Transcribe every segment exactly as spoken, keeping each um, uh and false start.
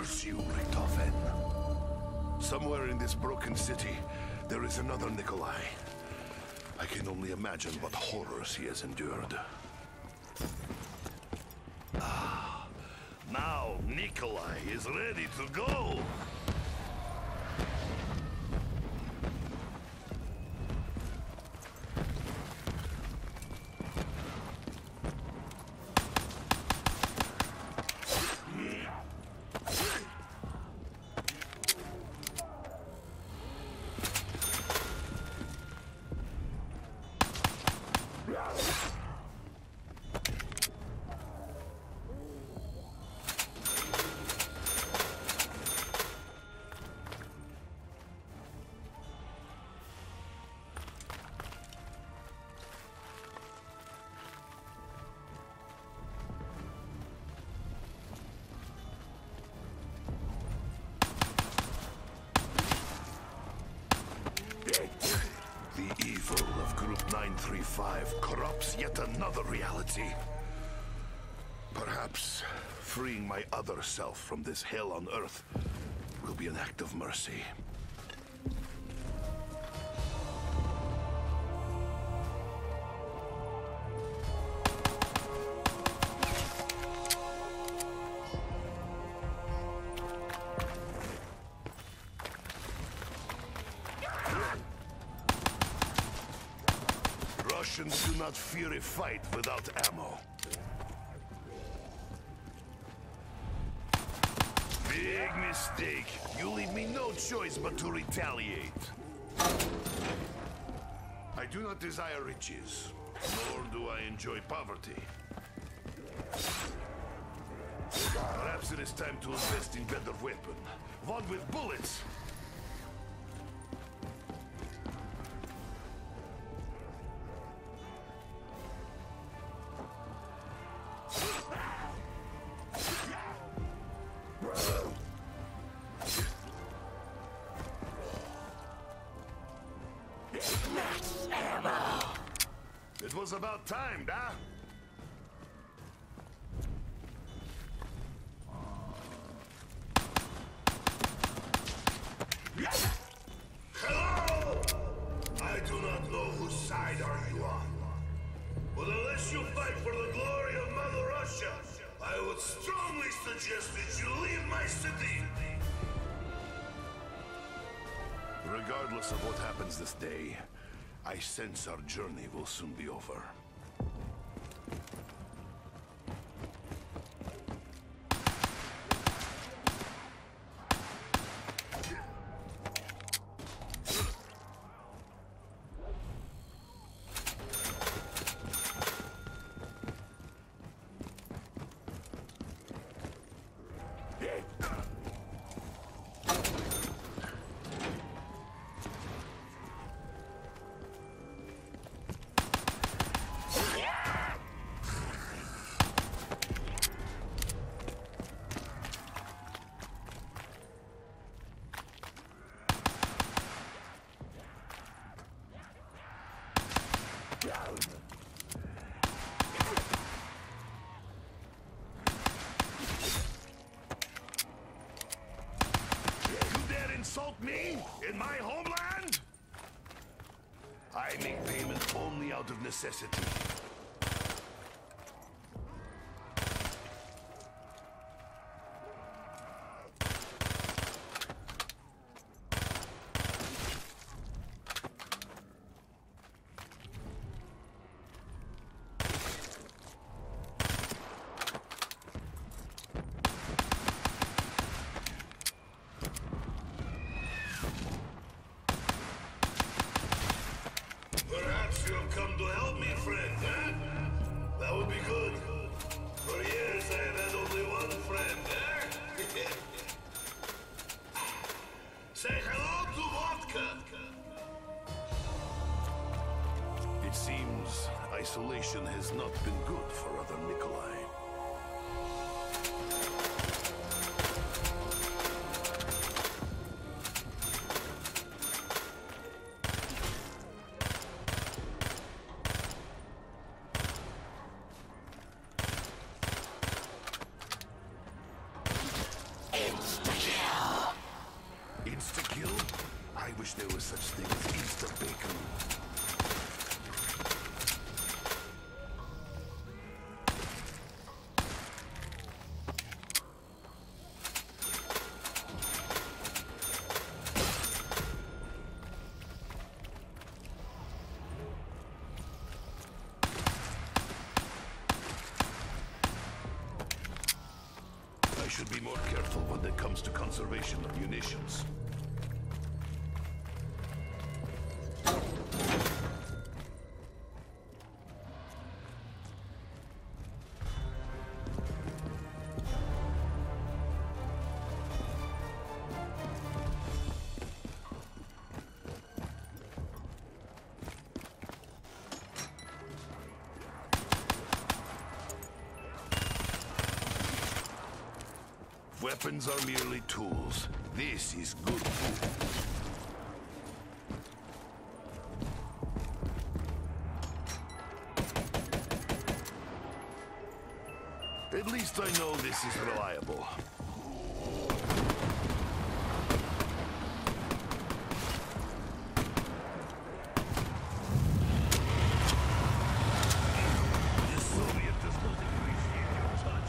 curse you, Richtofen. Somewhere in this broken city, there is another Nikolai. I can only imagine what horrors he has endured. Ah, now Nikolai is ready to go! The evil of Group nine three five corrupts yet another reality. Perhaps freeing my other self from this hell on Earth will be an act of mercy. Russians do not fear a fight without ammo. Big mistake. You leave me no choice but to retaliate. I do not desire riches, nor do I enjoy poverty. Perhaps it is time to invest in better weapon. One with bullets. It was about time, da? Hello! I do not know whose side are you on. But unless you fight for the glory of Mother Russia, I would strongly suggest that you leave my city. Regardless of what happens this day, I sense our journey will soon be over. Insult me in my homeland? I make payment only out of necessity. Perhaps you have come to help me, friend, eh? That would be good. For years I have had only one friend, eh? Say hello to vodka! It seems isolation has not been good for other Nikolai. wish there was such thing as Easter bacon. I should be more careful when it comes to conservation of munitions. Weapons are merely tools. This is good food. At least I know this is reliable. The Soviet does not appreciate your touch.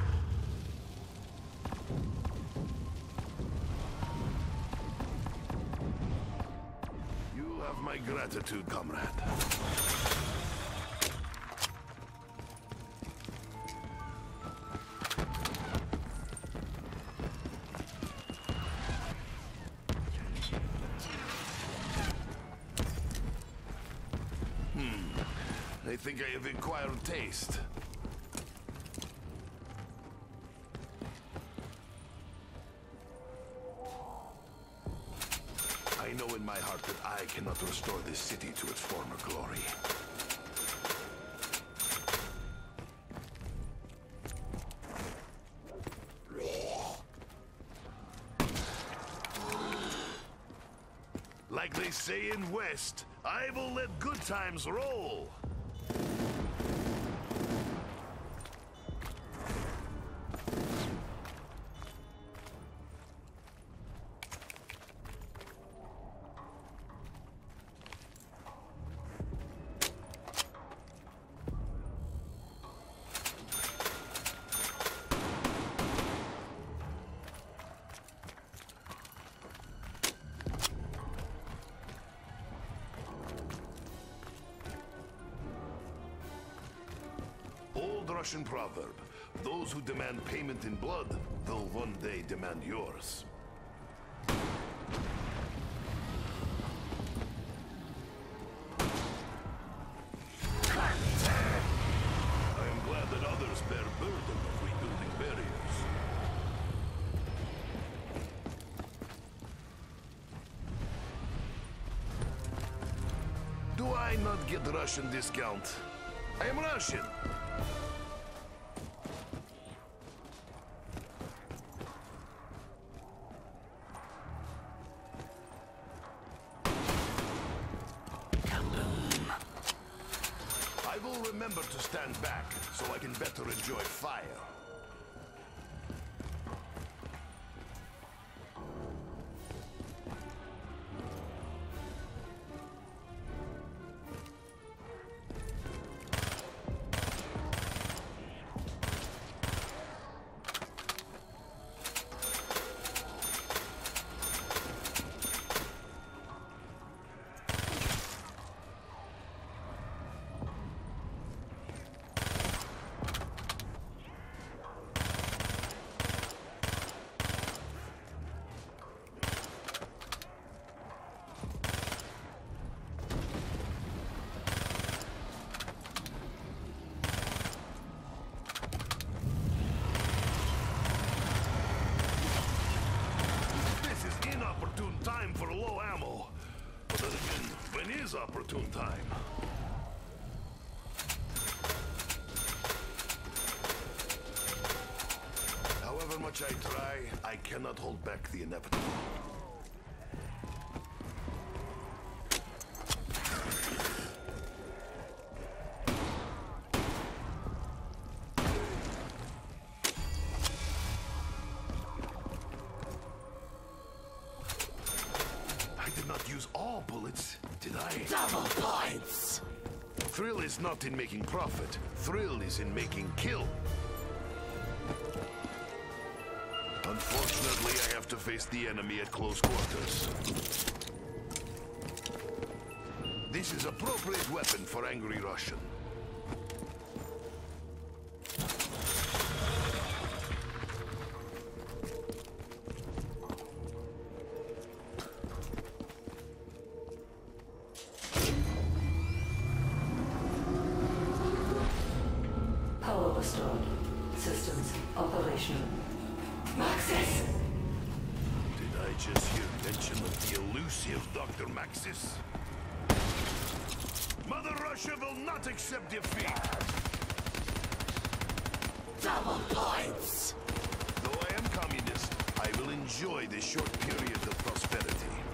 You have my gratitude, comrade. I think I have acquired taste. I know in my heart that I cannot restore this city to its former glory. Like they say in West, I will let good times roll. Russian proverb, those who demand payment in blood will one day demand yours. I am glad that others bear burden of rebuilding barriers. Do I not get Russian discount? I am Russian! I will remember to stand back so I can better enjoy fire. Time for low ammo. But then again, when is opportune time? However much I try, I cannot hold back the inevitable. I did not not use all bullets, did I? Double points! Thrill is not in making profit. Thrill is in making kill. Unfortunately, I have to face the enemy at close quarters. This is appropriate weapon for Angry Russian. Power restored. Systems operational. Maxis! Did I just hear mention of the elusive Doctor Maxis? Mother Russia will not accept defeat! Double points! Though I am communist, I will enjoy this short period of prosperity.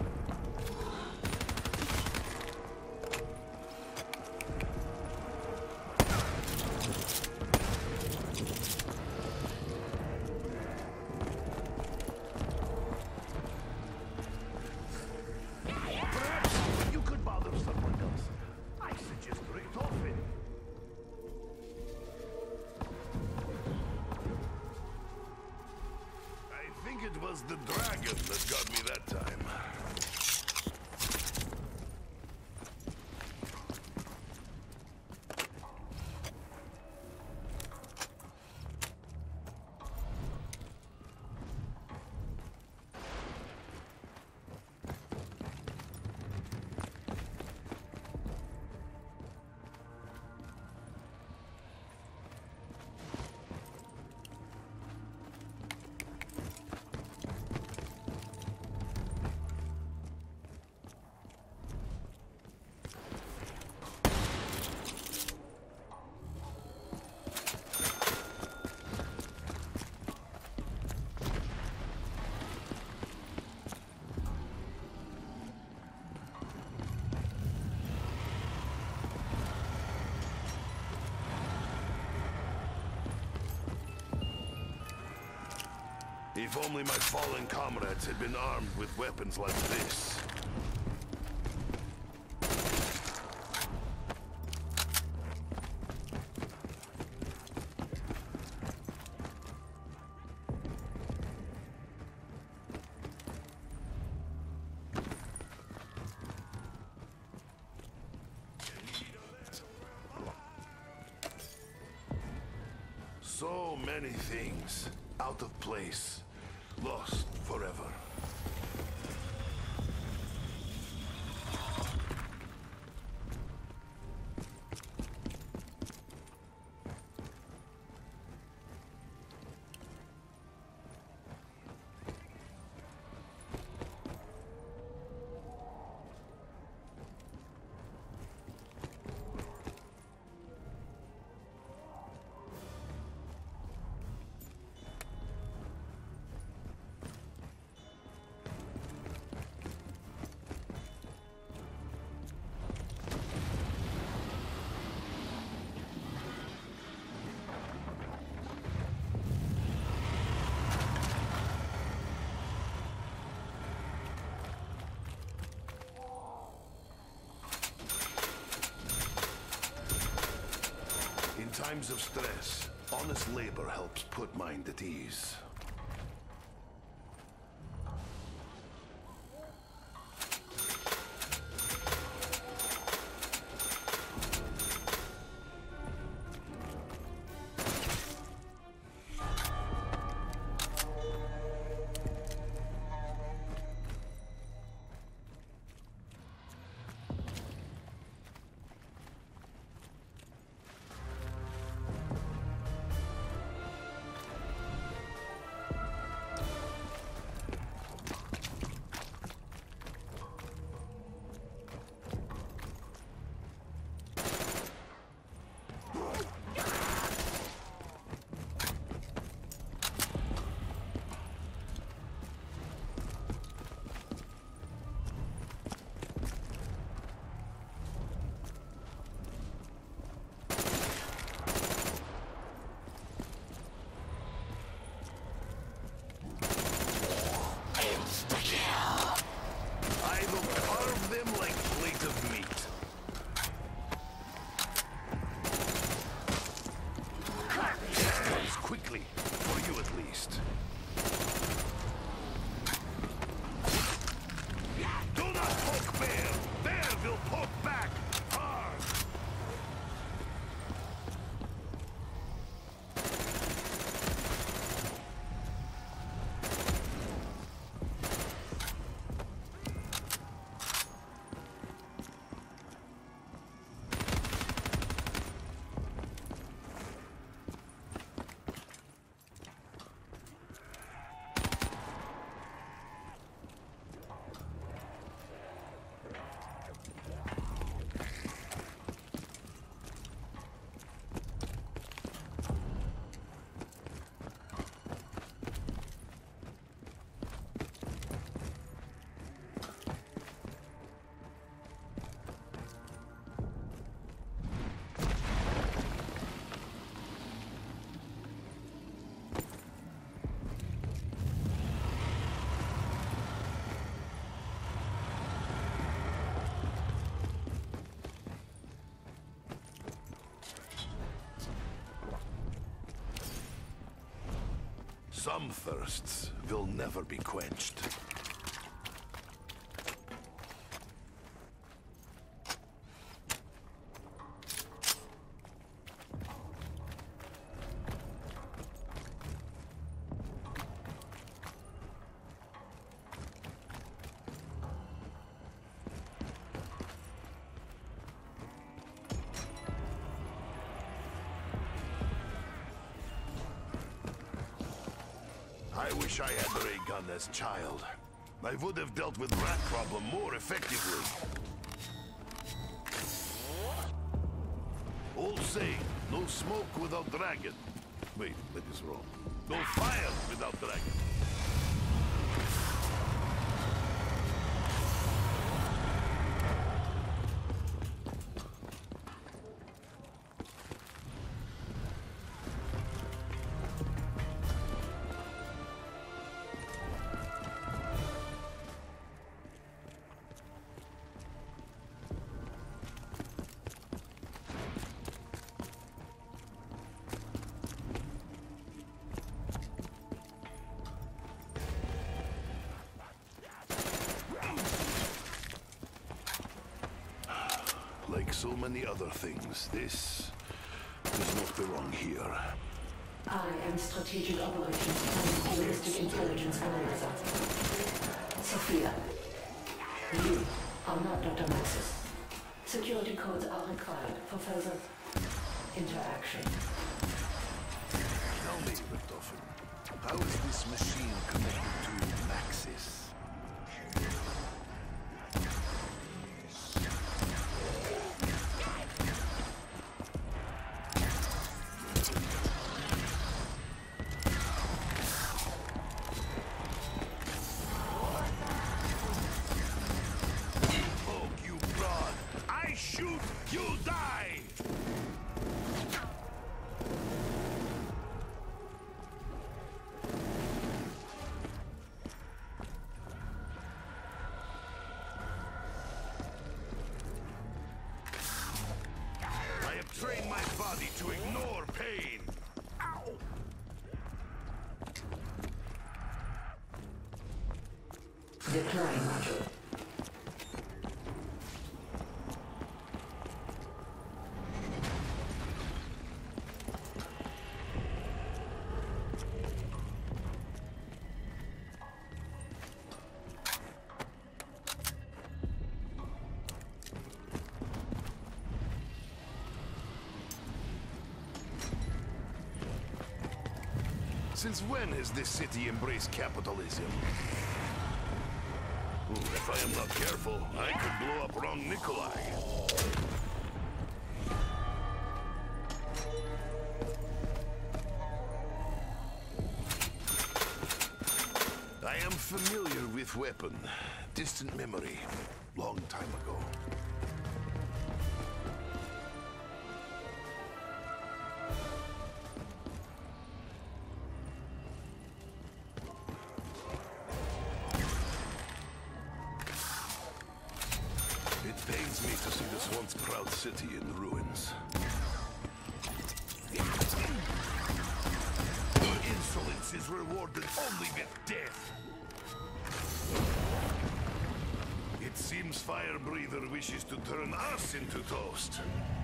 Perhaps you could bother someone else. I suggest Richtofen. I think it was the dragon that got me that time. If only my fallen comrades had been armed with weapons like this. So many things out of place. Lost forever. In times of stress, honest labor helps put mind at ease. Some thirsts will never be quenched. I wish I had the ray gun as child. I would have dealt with rat problem more effectively. Old saying, no smoke without dragon. Wait, that is wrong. No fire without dragon. Like so many other things, this does not belong here. I am Strategic Operations and Ballistic Intelligence Analyzer. Sophia, you are not Doctor Maxis. Security codes are required for further interaction. Tell me, Richtofen, how is this machine connected to Maxis? Train my body to ignore pain. Ow! Deploying module. Since when has this city embraced capitalism? Ooh, if I am not careful, I could blow up wrong Nikolai. I am familiar with weapon. Distant memory. Long time ago. It pains me to see this once proud city in ruins. Your insolence is rewarded only with death. It seems Fire Breather wishes to turn us into toast.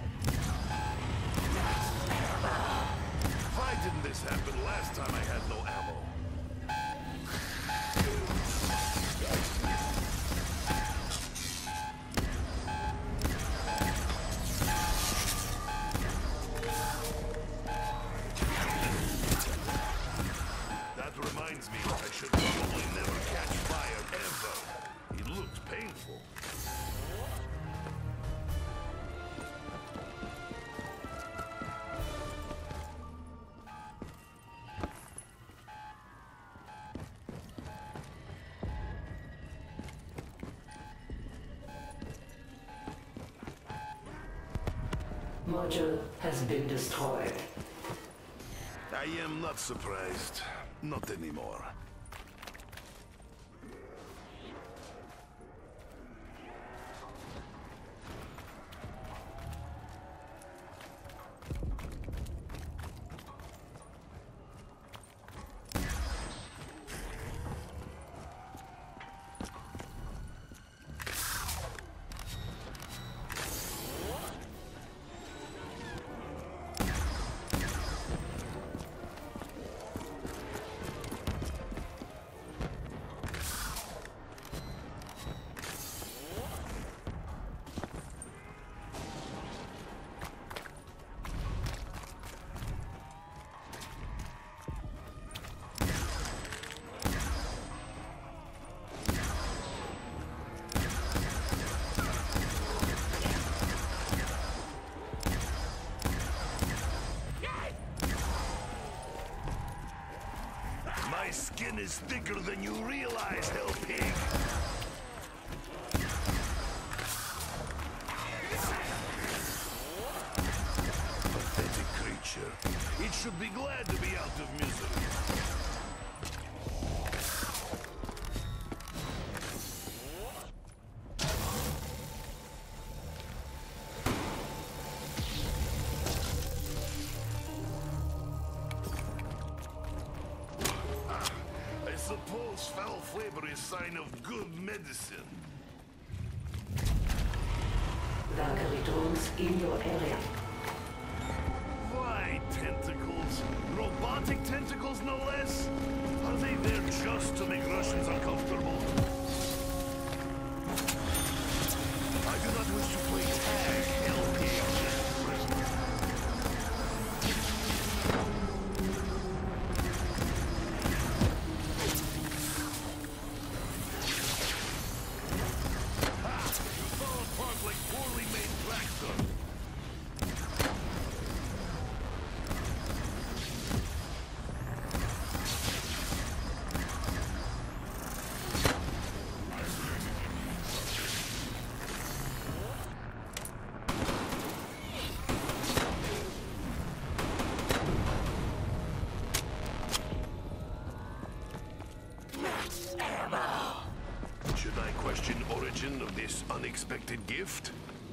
Why didn't this happen last time I had no ammo? I should probably never catch fire ever. It looked painful. Module has been destroyed. I am not surprised. Not anymore. skin is thicker than you realize, Hell Pig. Pathetic creature. It should be glad to be out of misery. I suppose foul flavor is sign of good medicine. Valkyrie drones in your area. Why tentacles? Robotic tentacles, no less? Are they there just to make Russians uncomfortable? I do not wish to play tag, Hell Pig. Ha! You fall apart like poorly made tractor. Should I question origin of this unexpected gift?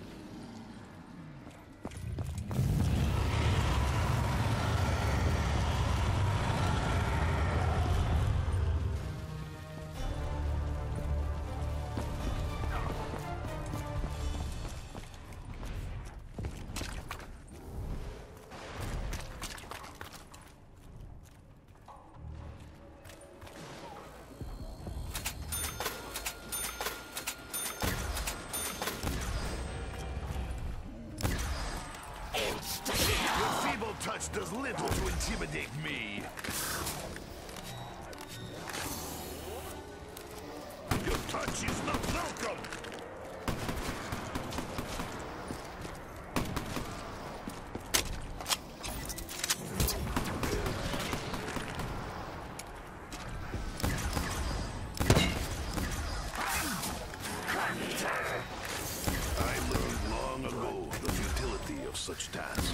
Your feeble touch does little to intimidate me. Your touch is not welcome. I learned long ago the futility of such tasks.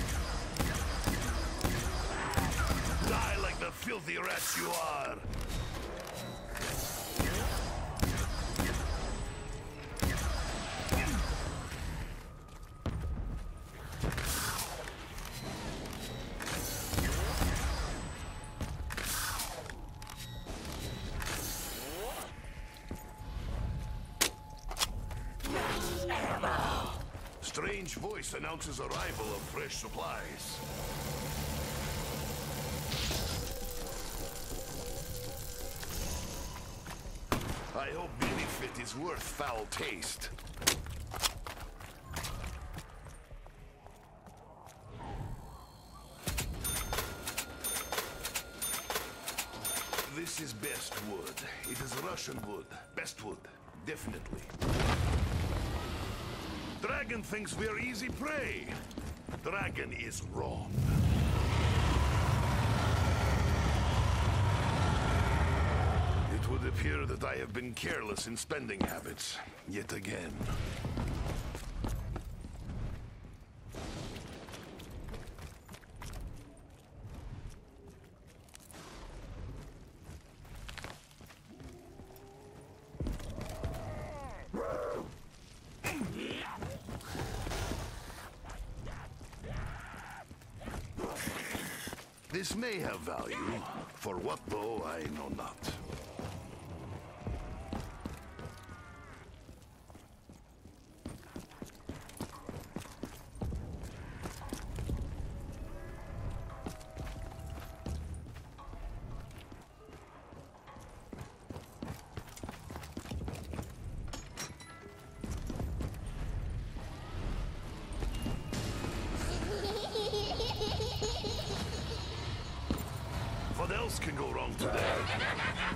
Die like the filthy rats you are! Strange voice announces arrival of fresh supplies. I hope benefit is worth foul taste. This is best wood. It is Russian wood. Best wood. Definitely. Dragon thinks we're easy prey. Dragon is wrong. It would appear that I have been careless in spending habits, yet again. This may have value. For what, though, I know not. What else can go wrong today?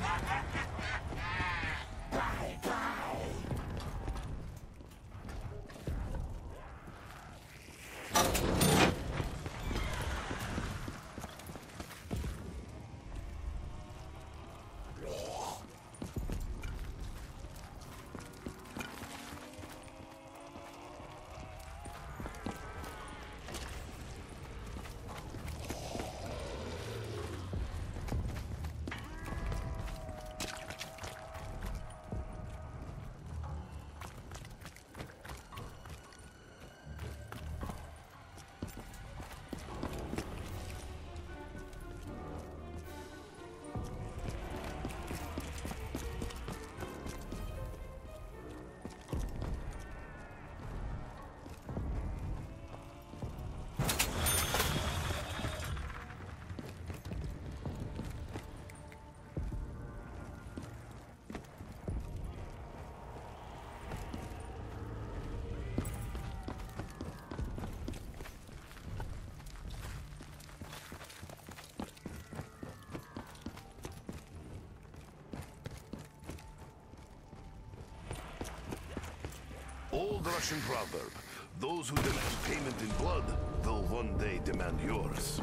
old Russian proverb. Those who demand payment in blood will one day demand yours.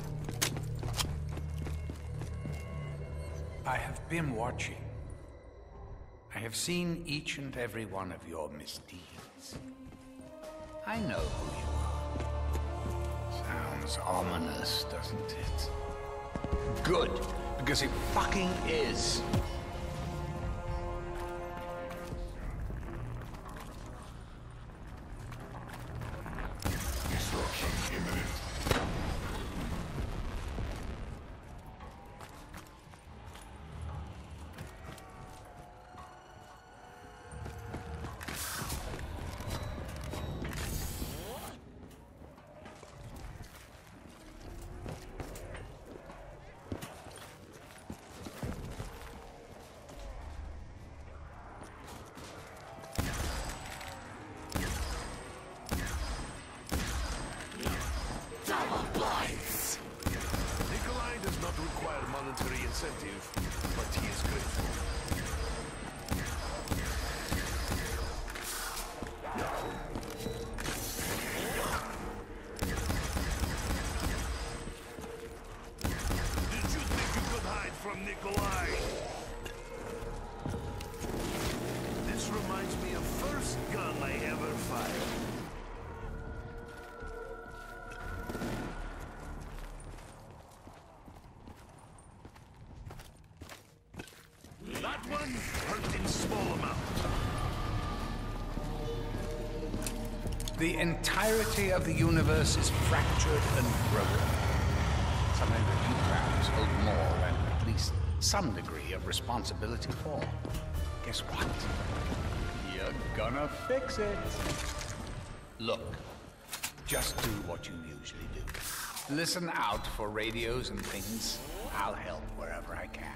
I have been watching. I have seen each and every one of your misdeeds. I know who you are. Sounds ominous, doesn't it? Good, because it fucking is. Destruction imminent. Double points. Nikolai does not require monetary incentive, but he is grateful. Did you think you could hide from Nikolai? This reminds me of first gun I ever fired. That one hurt in small amounts. The entirety of the universe is fractured and broken. Something that you perhaps hold more than at least some degree of responsibility for. Guess what? You're gonna fix it. Look, just do what you usually do. Listen out for radios and things. I'll help wherever I can.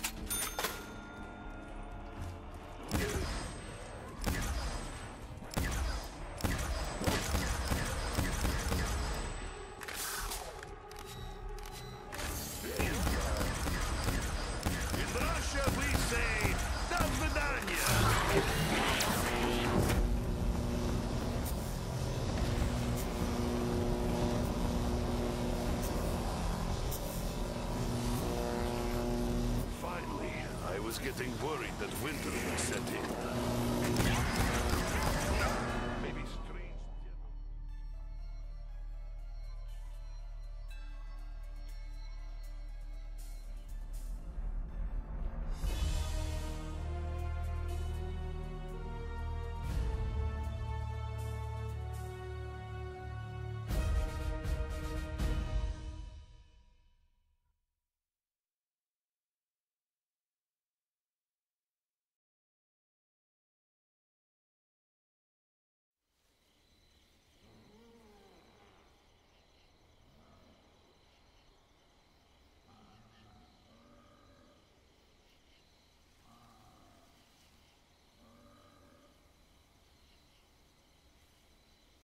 In Russia, we say, "До свидания." Finally, I was getting worried that winter would set in.